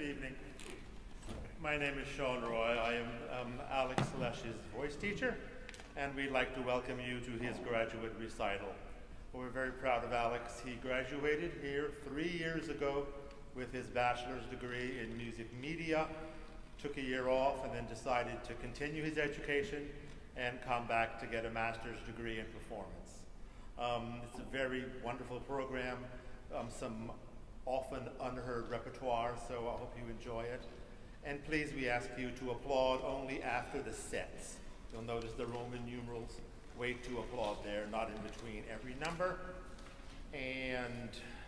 evening. My name is Sean Roy. I am Alex Lesch's voice teacher, and we'd like to welcome you to his graduate recital. We're very proud of Alex. He graduated here 3 years ago with his bachelor's degree in music media, took a year off, and then decided to continue his education and come back to get a master's degree in performance. It's a very wonderful program, some often unheard repertoire, so I hope you enjoy it. And please, we ask you to applaud only after the sets. You'll notice the Roman numerals. Wait to applaud there, not in between every number. And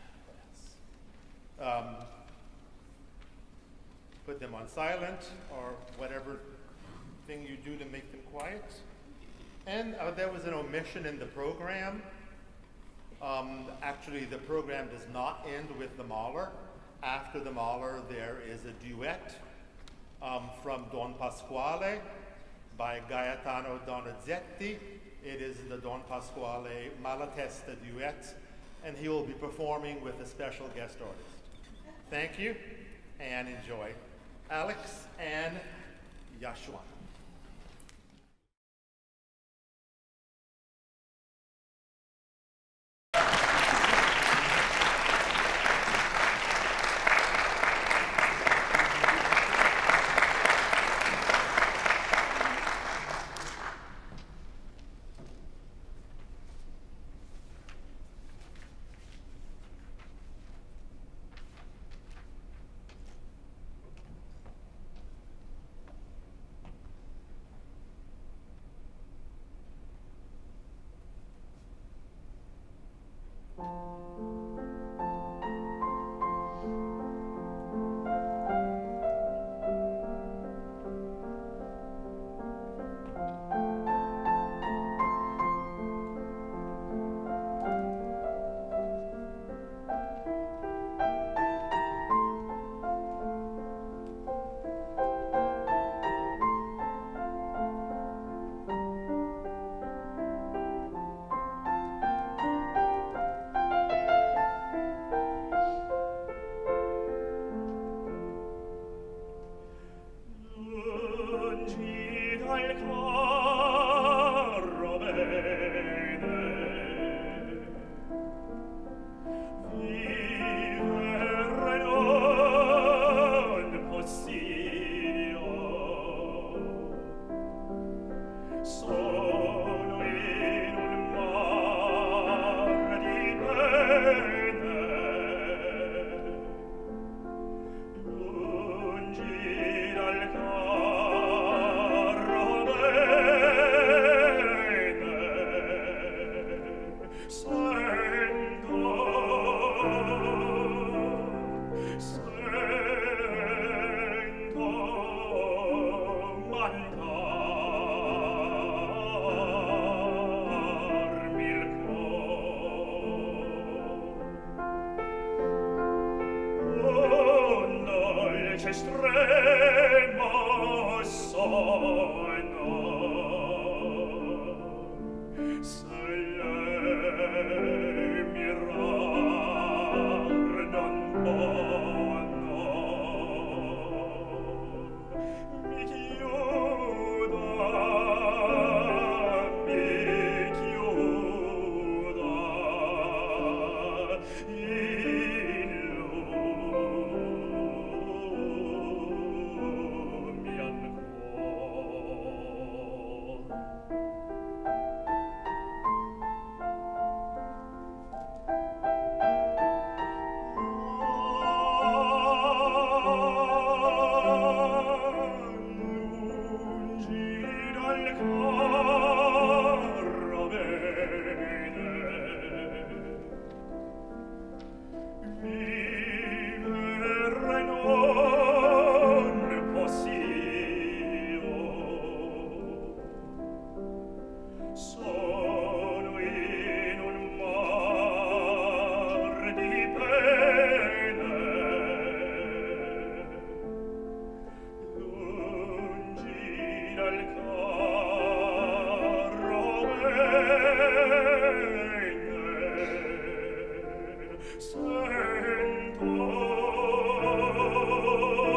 put them on silent or whatever thing you do to make them quiet. And there was an omission in the program. Actually, the program does not end with the Mahler. After the Mahler, there is a duet from Don Pasquale by Gaetano Donizetti. It is the Don Pasquale Malatesta duet, and he will be performing with a special guest artist. Thank you, and enjoy. Alex and Yashwan. Sento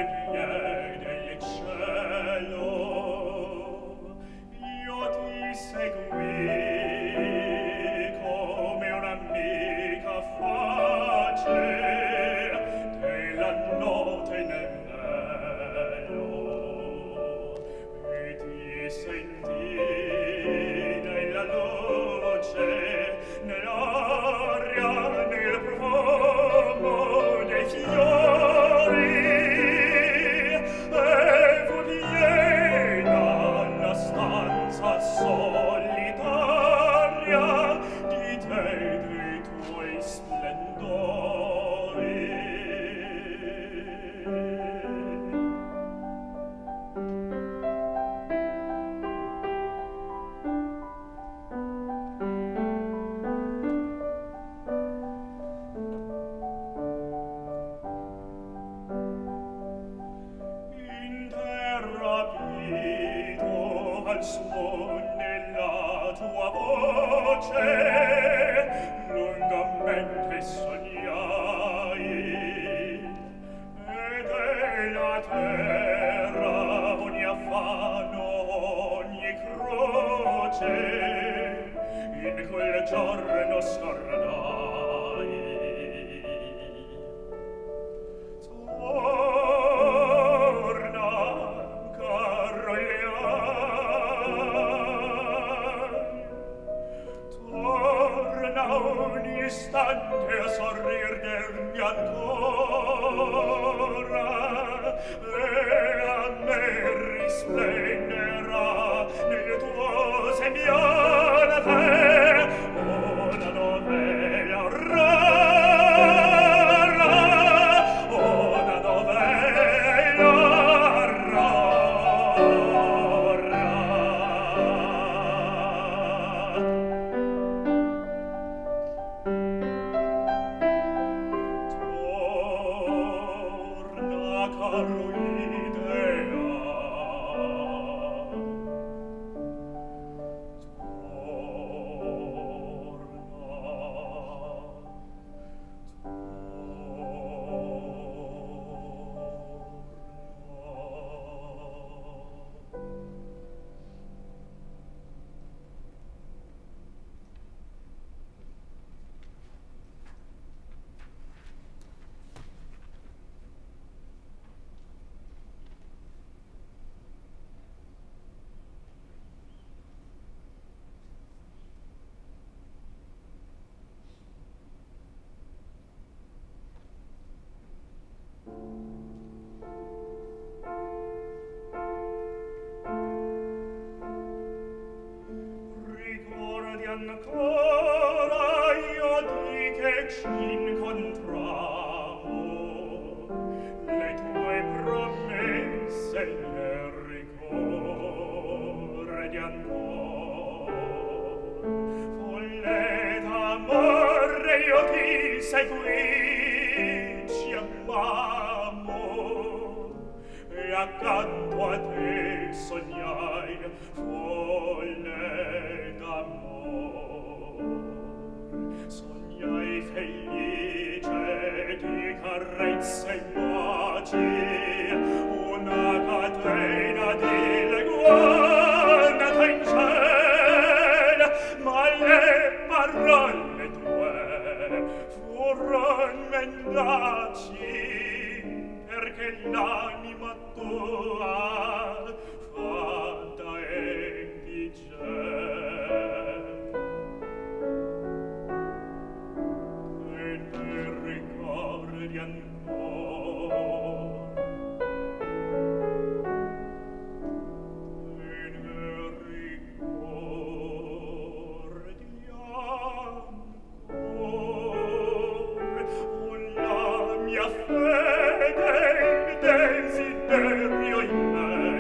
Fede, desiderio in me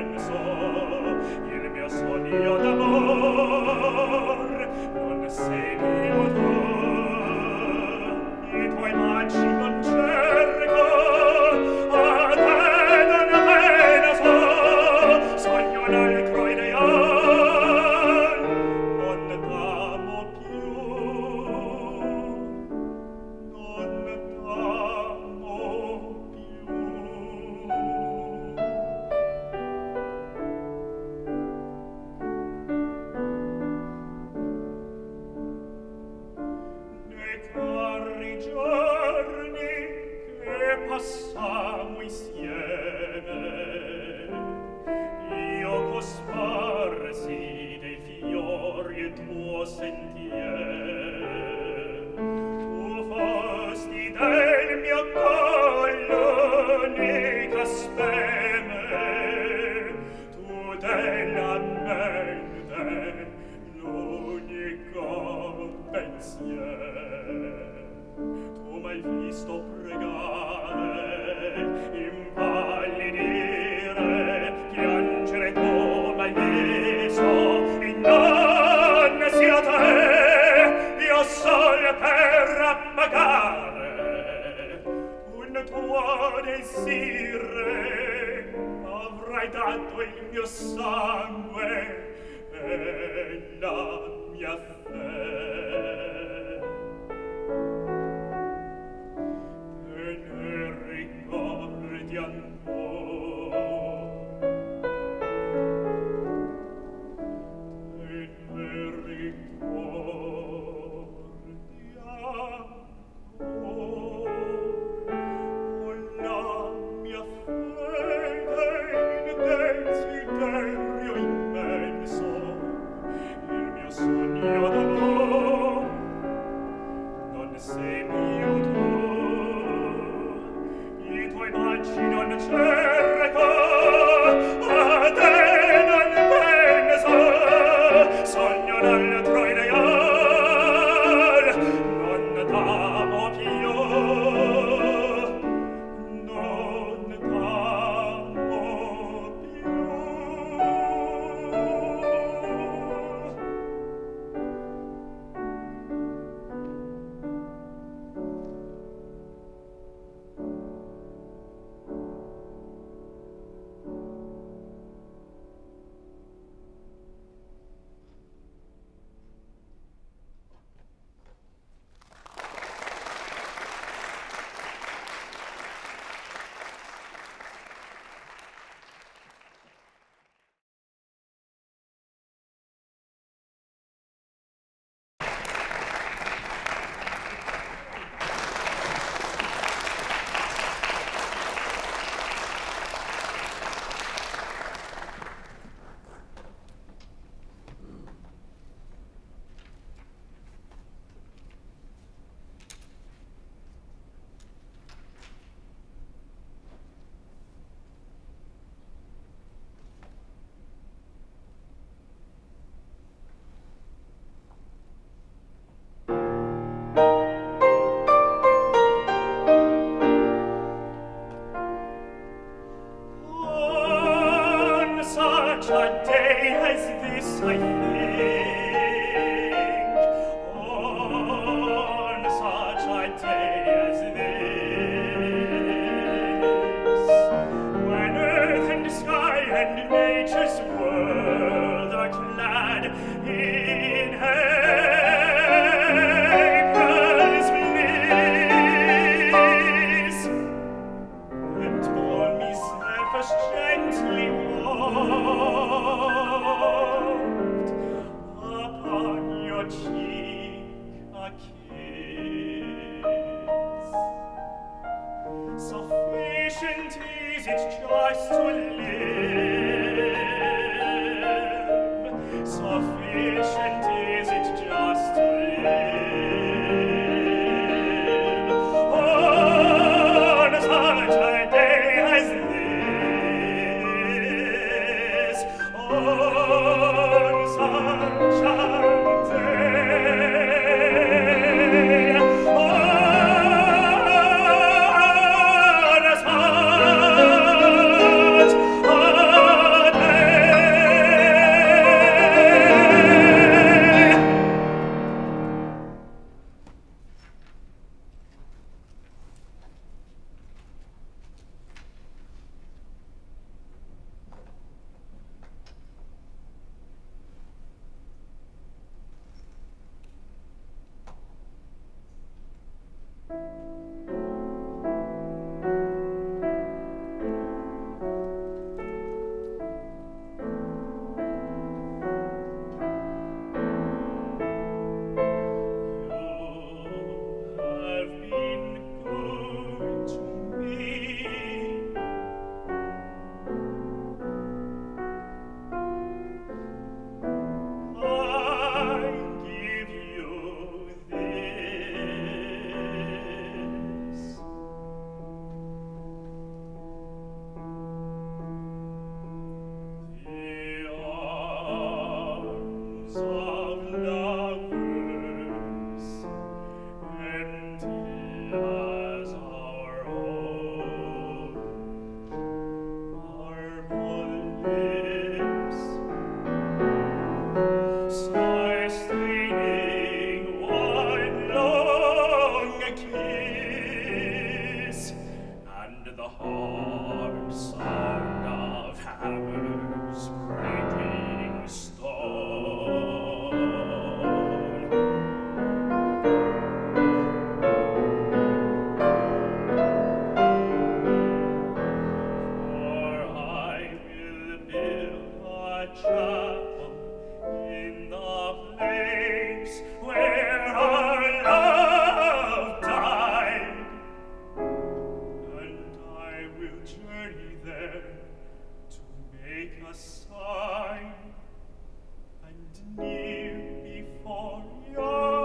journey there to make a sign and kneel before your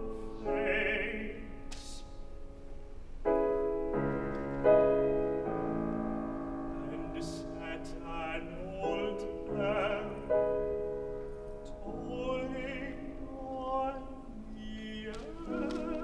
face. And set an old bell tolling on the earth.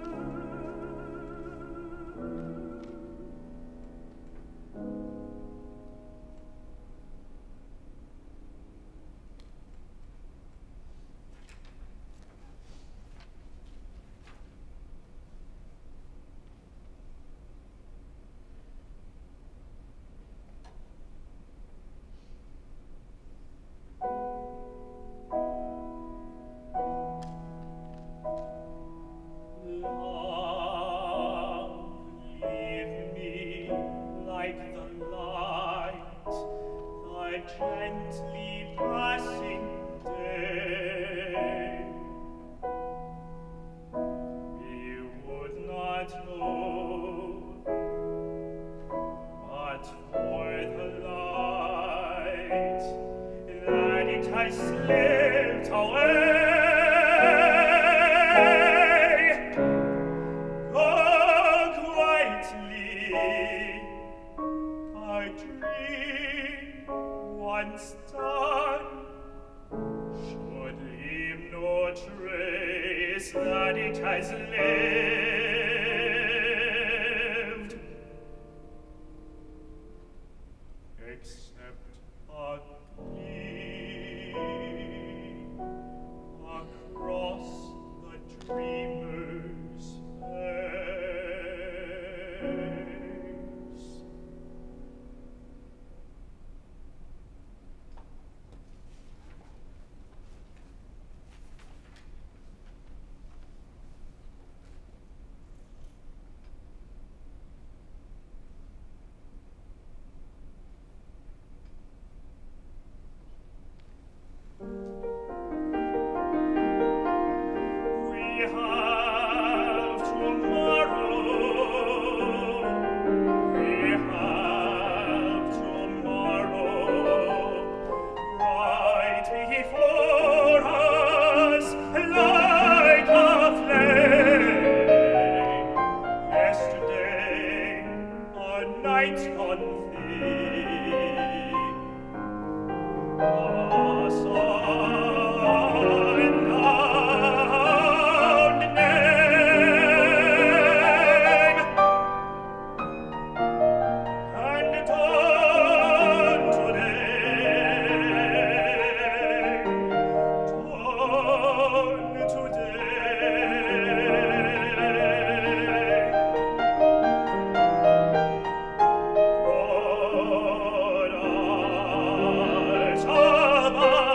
Gently passing day, we would not know, but for the light that it has slipped away. Oh, quietly I dream once done should leave no trace that it has lived, except a gleam across the dreamer's face. We have tomorrow. We have tomorrow right before us, like a flame. Yesterday, a night gone thick, a sunbound name, and dawn today, dawn today. Broad eyes above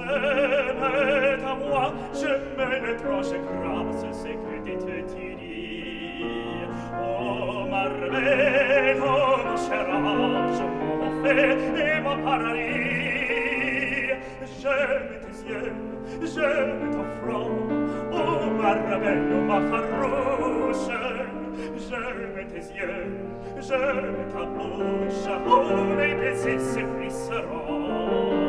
m'est à moi, je me le troche grâce, c'est que dit tu dis. Oh, Marvel, oh, mon cher ange, mon fait et mon paradis. J'aime tes yeux, j'aime ton front, oh, Marvel, oh, ma farouche. J'aime tes yeux, j'aime ta bouche, oh, mes baisers se frisseront.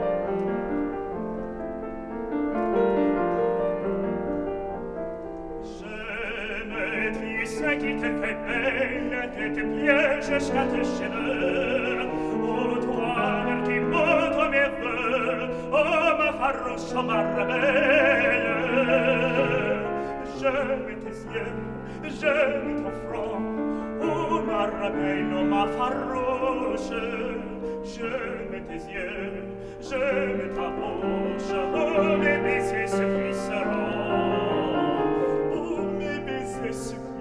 Ce qui te fait belle, de tes pieds jusqu'à tes cheveux. Oh, toi, qui montre mes vœux, oh, ma farouche, oh, ma rebelle. J'aime tes yeux, j'aime ton front, oh, ma rebelle, oh, ma farouche. J'aime tes yeux, j'aime ta bouche, oh, mes baisers se frisseront. Oh, mes baisers se frisseront.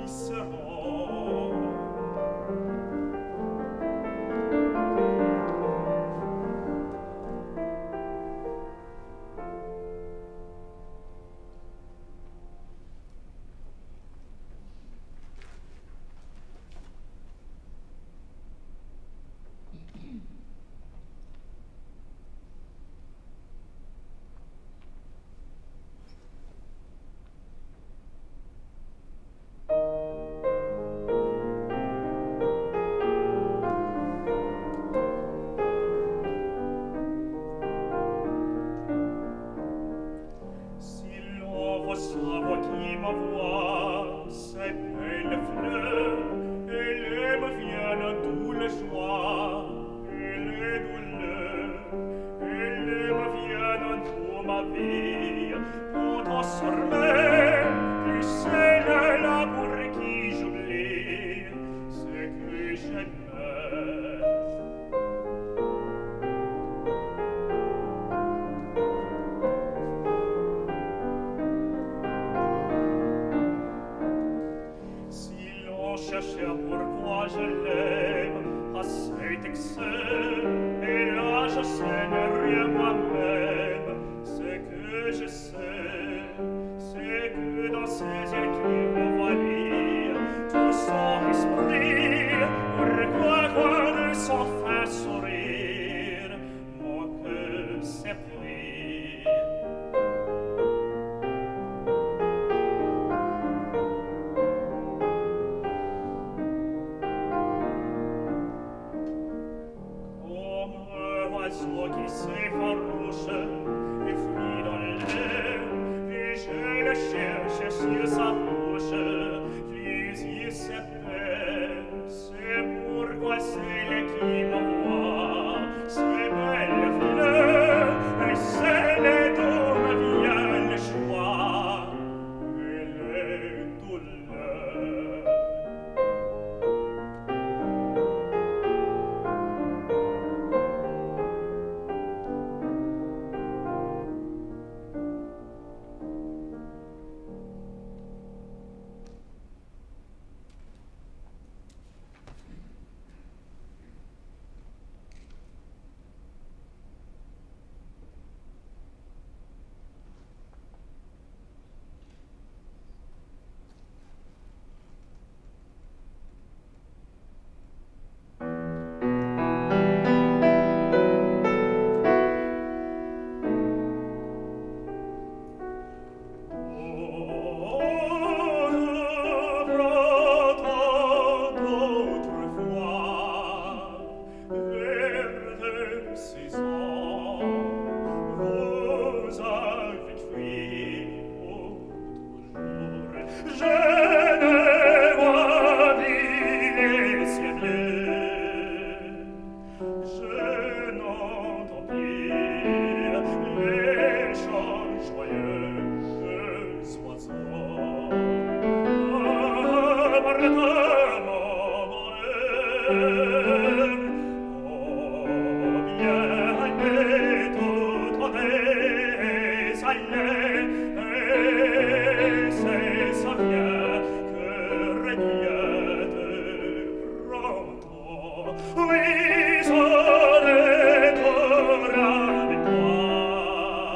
Oui, sono tornato a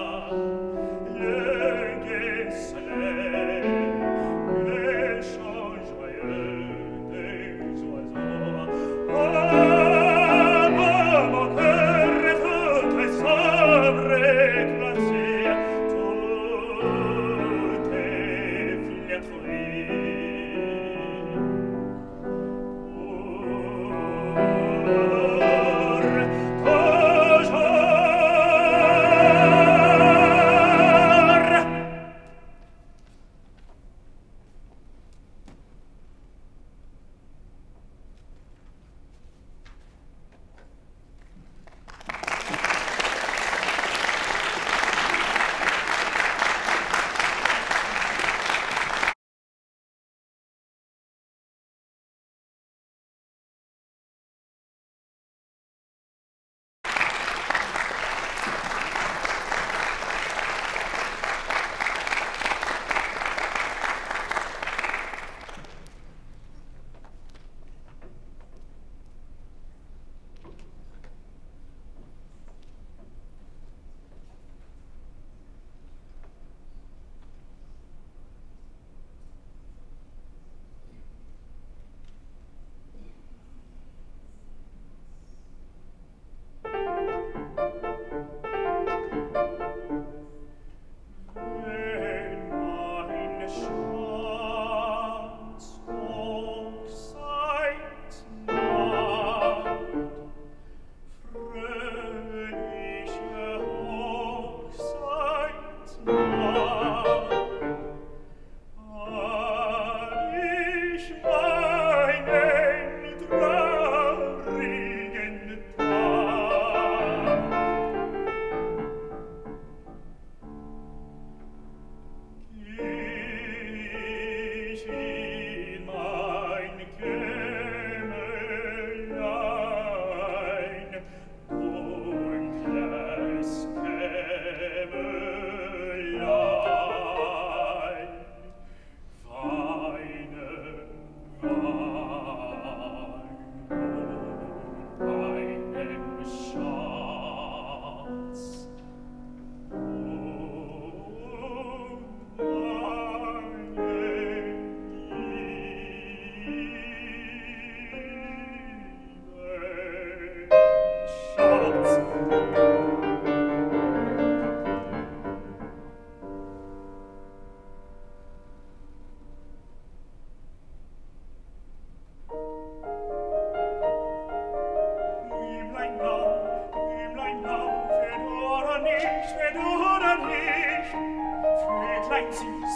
nicht, bedauere nicht, Vöglein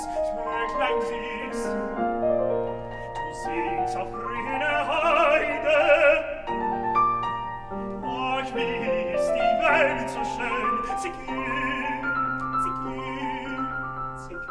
süß, du singst auf grüner Heide. Ach, wie ist die Welt so schön, sie glüht, sie glüht, sie glüht.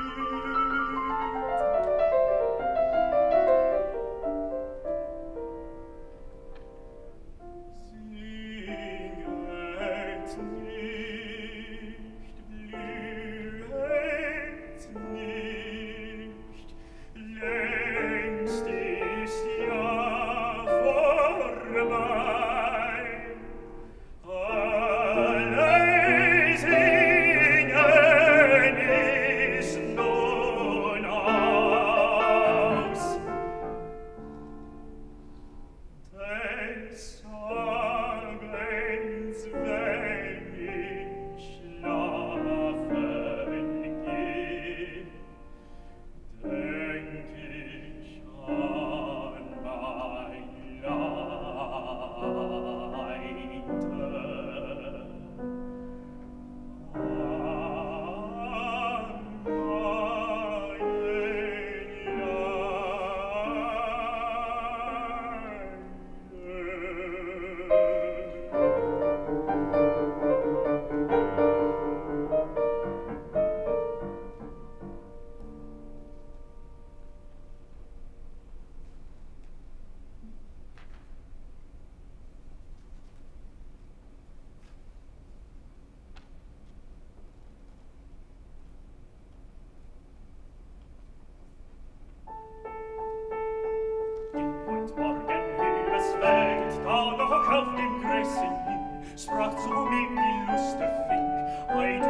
Sprach zu mir die Luste fing, ei du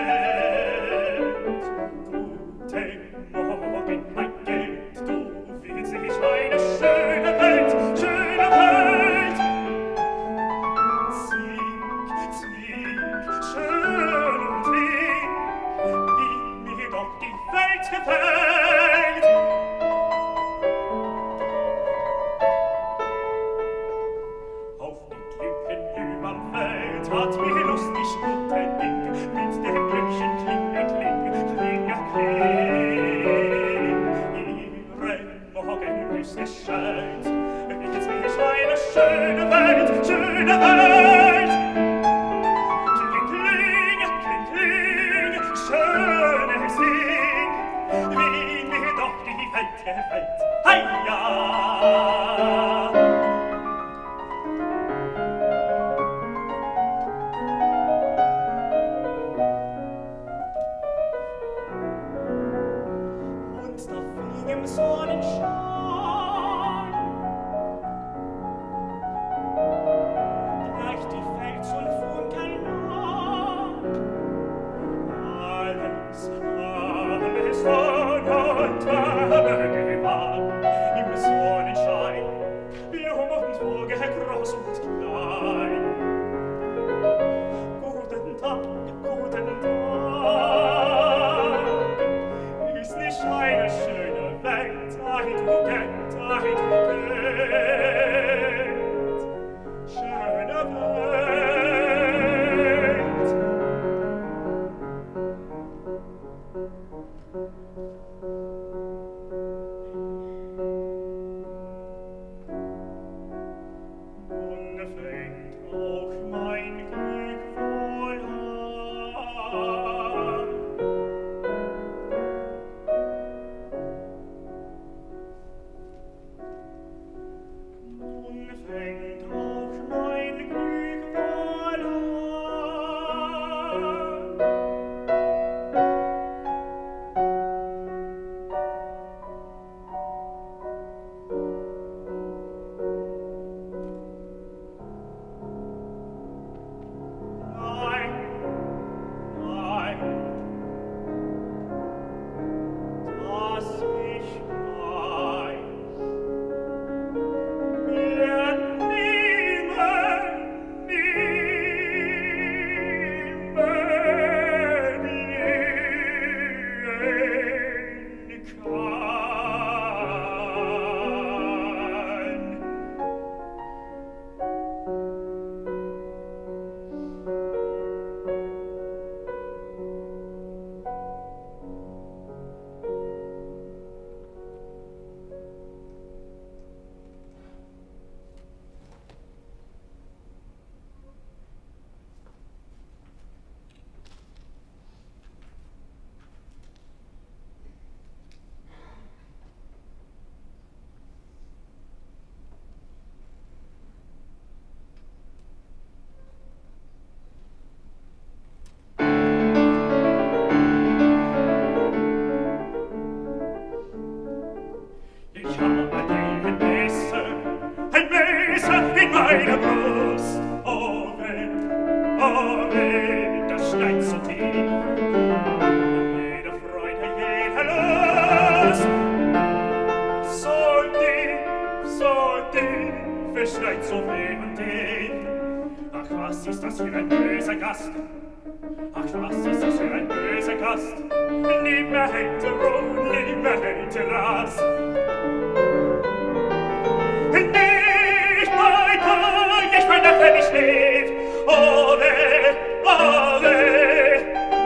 Geld, guten Morgen, mein Geld, du willst dich eine schöne Welt, schöne Welt. Sing, schön und lieb, wie mir doch die Welt gefällt. Auf die Klippen überm Feld hat mir lustig gute Ding mit dem Glöckchen kling. Ihre Morgengrüß gescheit, wie jetzt mir eine schöne Welt, schöne Welt. Kling, schönes Ding, wie mir doch die Welt gefällt. Heia! Im Sonnenschein gleicht die Fels und Funkeln an. Alles von und gewann im Sonnenschein, Blum und Vogel, groß und klein. Guten Tag, ist nicht eine schöne Welt, ei du Geld, schöne Welt. so tief. Jede Freude, jeder Lust, so tief, es schreit so weh und tief. Ach, was ist das für ein böser Gast? Ach, was ist das für ein böser Gast? Nimmer hält Ruhe, nimmer hält Rast. Nicht mein Nacht, wenn ich schläf. Oh, weh, oh, weh.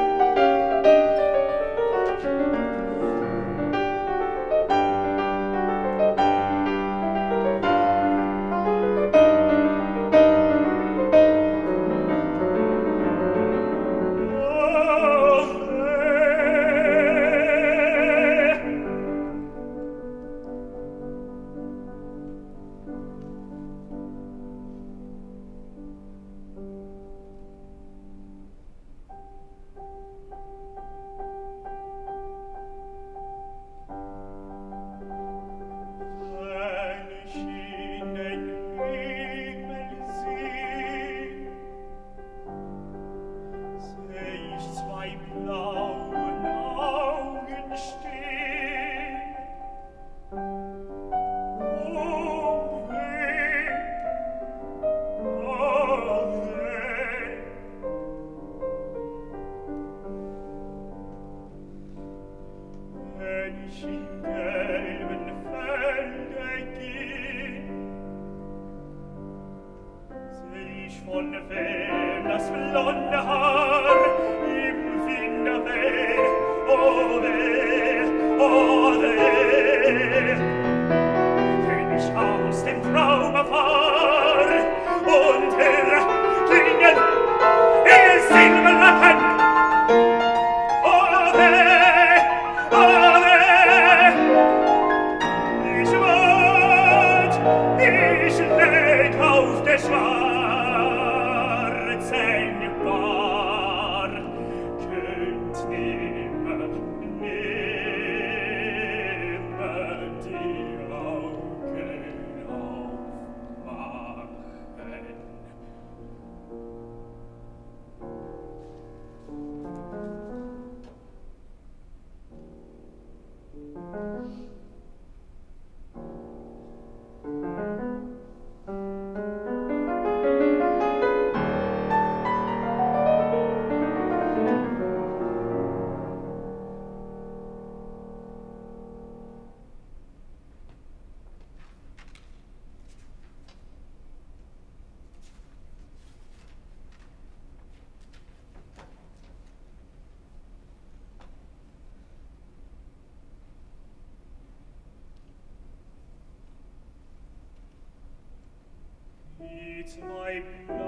Die zwei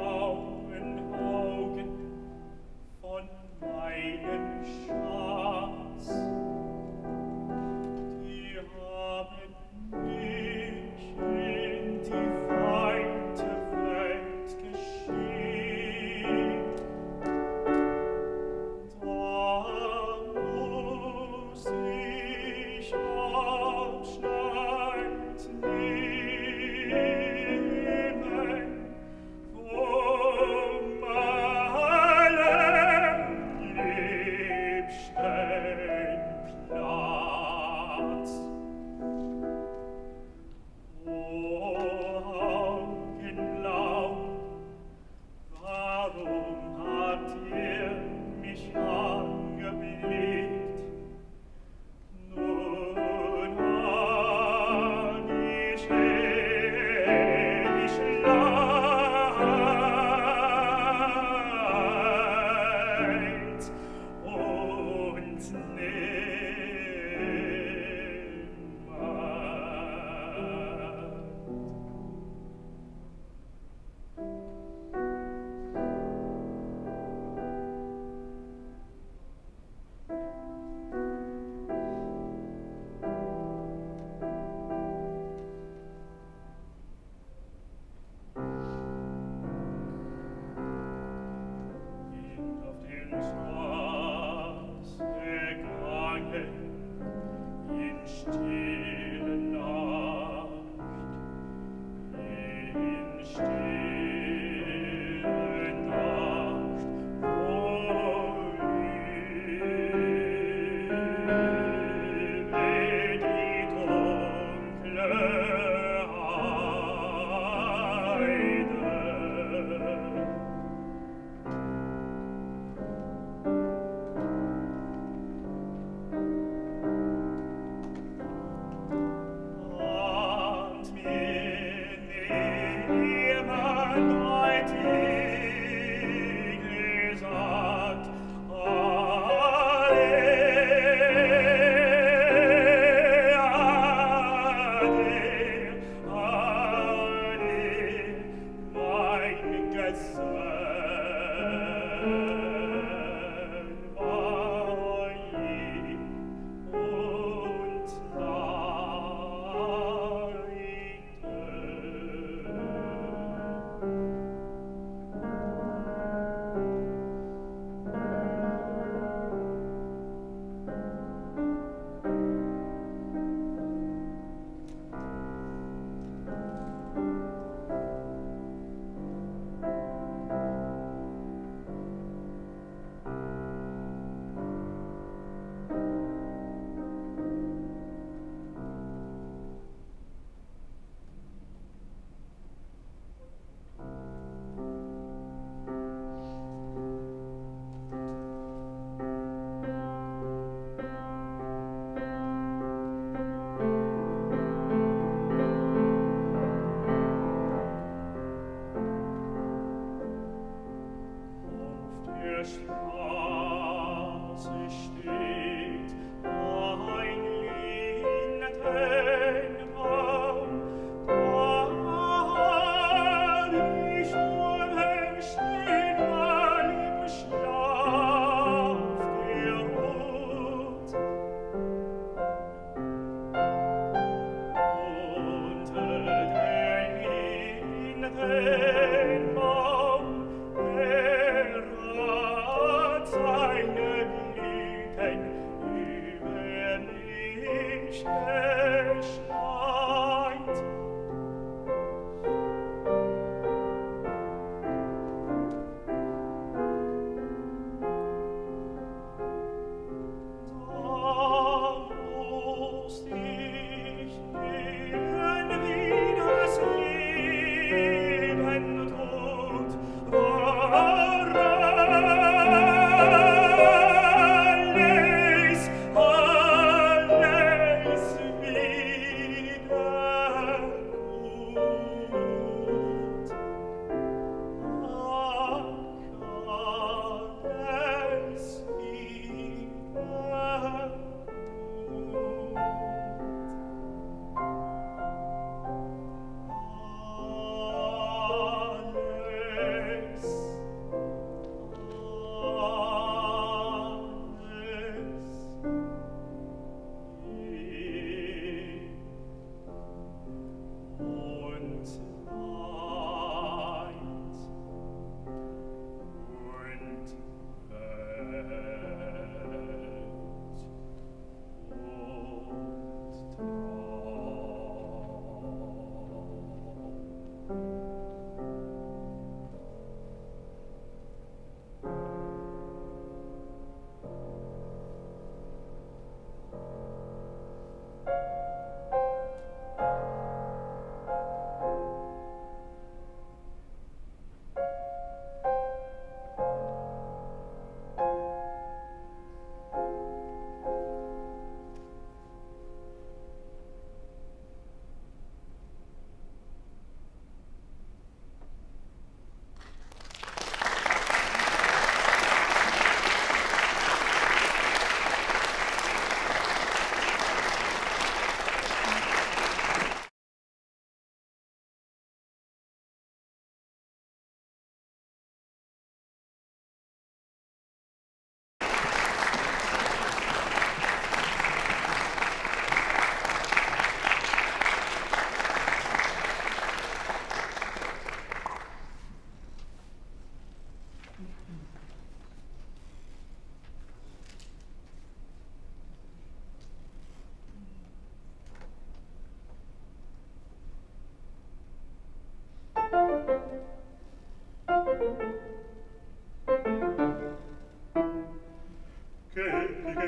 blauen Augen von meinem Schatz, die haben mich in die weite Welt geschickt. Da muss ich Abschied nehmen von meinem liebsten Platz. Augenblau, warum habt ihr mich angeblickt? Nun hab ich ewig Leid und auf den Straße gegangen in stille Nacht, in stille Nacht, wo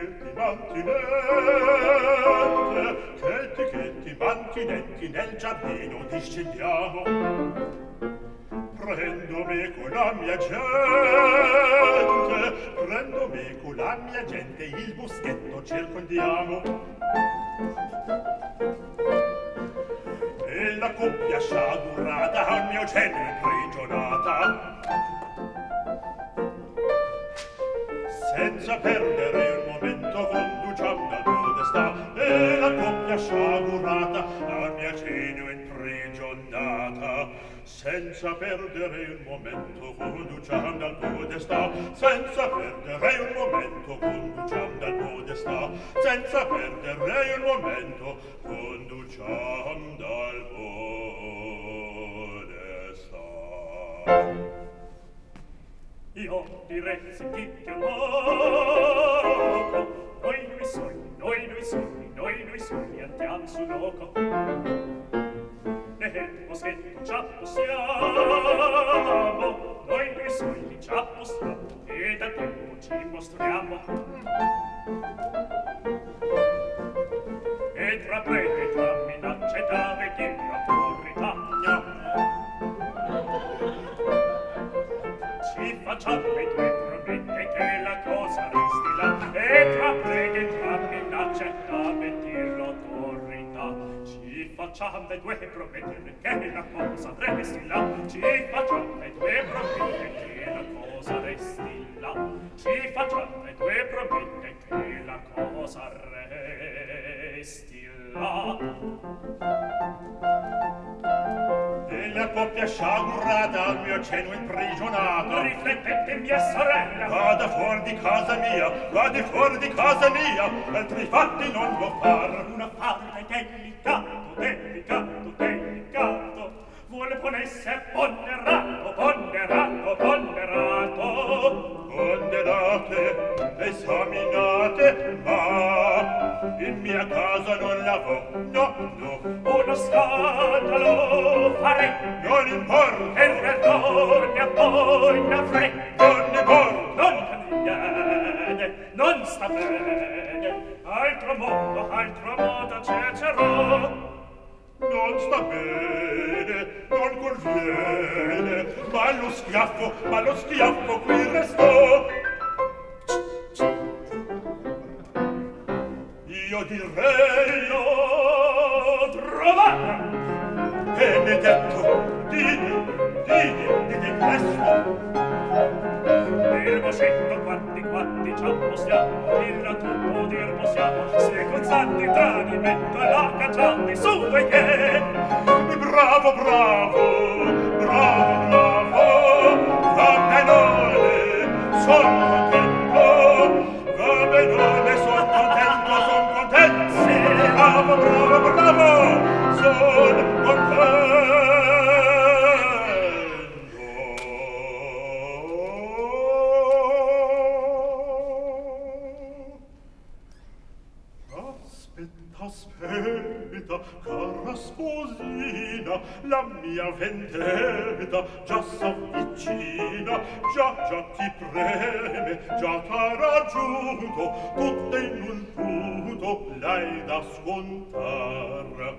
mantinenti nel giardino discendiamo. Prendo meco la mia gente, il boschetto circondiamo. E la coppia sciagurata al mio genio imprigionata. Senza perdere un momento conduciamo dal podestà. E la coppia sciagurata al mio genio imprigionata. Senza perdere un momento conduciamo dal podestà. Senza perdere un momento conduciamo dal podestà. Senza perdere un momento conduciamo dal podestà. Io direi sentite un poco. Noi soli andiamo sul loco. Nel boschetto ci appostiamo. Noi soli ci appostiamo e da tempo ci mostriamo. E tra prete e tra minacce da vecchia autorità ci facciamo e tu promette che la cosa resti là. E tra prete e tra minacce da vecchia autorità ci facciamo e due promettere che la cosa resti là. Ci facciamo e due promettere che la cosa resti là. Ci facciamo e due promettere che la cosa resti là. E la coppia sciagurata al mio seno imprigionata. Riflettete mia sorella. Vada fuori di casa mia, vada fuori di casa mia, altri fatti non può far. Un affare delicato, delicato, delicato, vuole ponesse ponderato, ponderato, ponderato. Ponderate, esaminate, ma in mia casa non la vo, no, no. Uno scandalo farei, non importa, e vergogna poi ne avrei, non importa, non conviene, non sta bene, altro modo cercherò. Non sta bene, non conviene, ma lo schiaffo qui restò. Io direi l'ho trovata. Benedetto, dite presto. Il boscetto quanti ci appostiamo, dirla tutto dir possiamo, se con santi tradimento la cacciamo su due che. Bravo, bravo, bravo, bravo, va benone, son contento, va benone, son contento. Sì, bravo, bravo, bravo, son contento. Aspetta, cara sposina, la mia vendetta già s'avvicina, già ti preme, già t'ha raggiunto, tutte in un punto l'hai da scontar.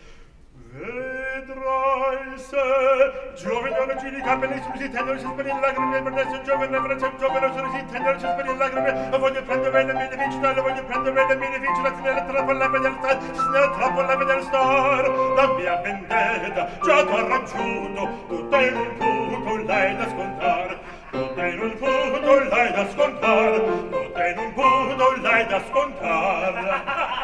Vedrai se giovane origini capellissimi si tendono si sperire lacrime per adesso giovane si tendono si sperire lacrime la voglio prendere le mie vincite la voglio prendere le mie vincite la tenere trappola vedere star snella trappola vedere star la mia vendetta già t'ha raggiunto tutta in un punto l'hai da scontare tutta in un punto l'hai da scontare tutta in un punto l'hai da scontare.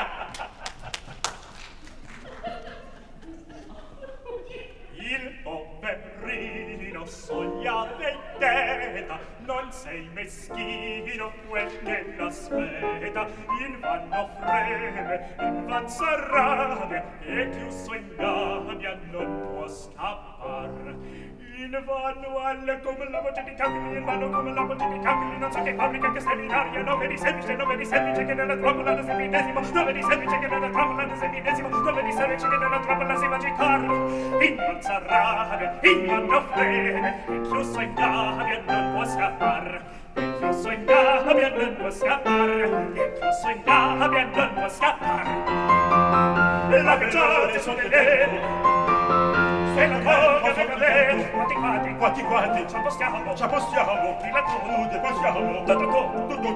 Il poverino soglia vendetta, non sei meschino, quel che l'aspetta, invanno freme, invan s'arrabbia, e chiuso in gabbia non può scappar. Invano alle come la voce di Caccoli, invano come la voce di Caccoli, non so che fabbrica che seminaria, non vedi semplice che nella trappola del semidesimo, non vedi semplice che nella trappola del semidesimo, non vedi semplice che nella trappola si va a gicarlo. Invan s'arrabbia, invanno freme, e chiuso in gabbia non può scappar. Io sognava bien non può scappare, io sognava bien non può scappare. La cagione sono le lene, se la coca se cadene, quanti, ci appostiamo, chi la trude possiamo, tutto,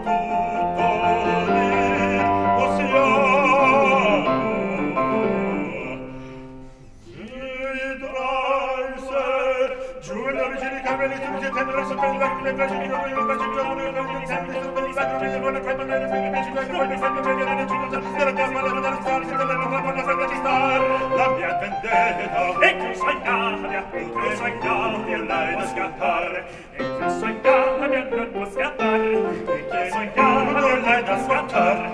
la mia vendetta e tu sognava, lei da scappare, e tu sognava, non può scappare, e tu sognava, lei da scappare,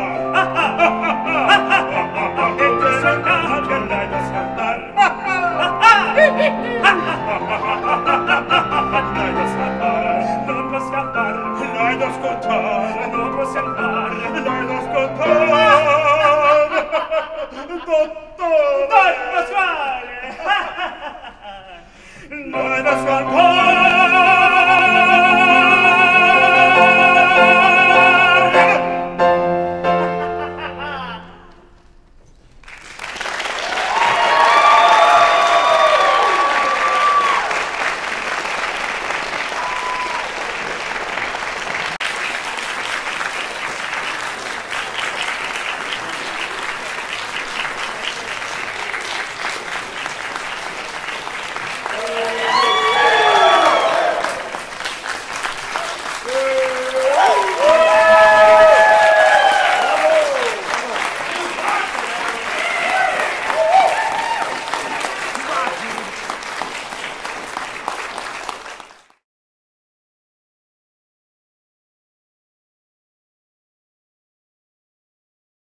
e tu sognava, lei da scappare, lei da scappare, non può scappare, lei da scontare, non può scappare, lei da scontare, Dottor Pasquale! Noi da scappare!